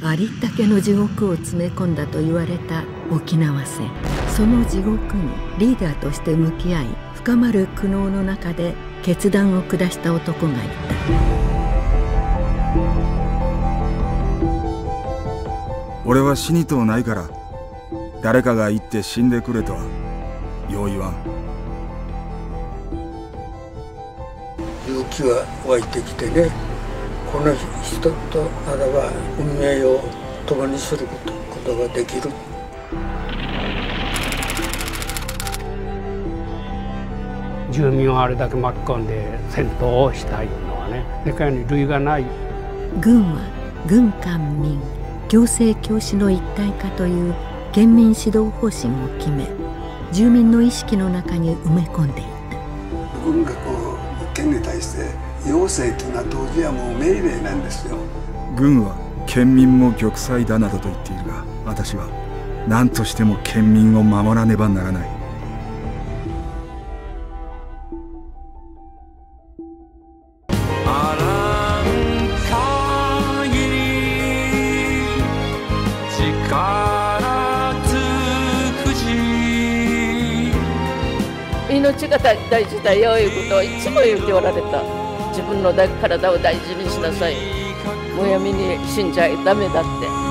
ありったけの地獄を詰め込んだと言われた沖縄戦。その地獄にリーダーとして向き合い、深まる苦悩の中で決断を下した男がいた。 俺は死にとうないから、誰かが言って死んでくれとはよう言わん。 勇気が湧いてきてね、この人とならば運命を共にすることができる。 住民をあれだけ巻き込んで戦闘をしたいのはね、世界に類がない。 軍は軍官民行政教師の一体化という県民指導方針を決め、住民の意識の中に埋め込んでいた。 軍が県に対して要請というのは当時はもう命令なんですよ。 軍は県民も玉砕だなどと言っているが、私は何としても県民を守らねばならない。 命が大事だよいうことをいつも言っておられた。自分の体を大事にしなさい、むやみに死んじゃダメだって。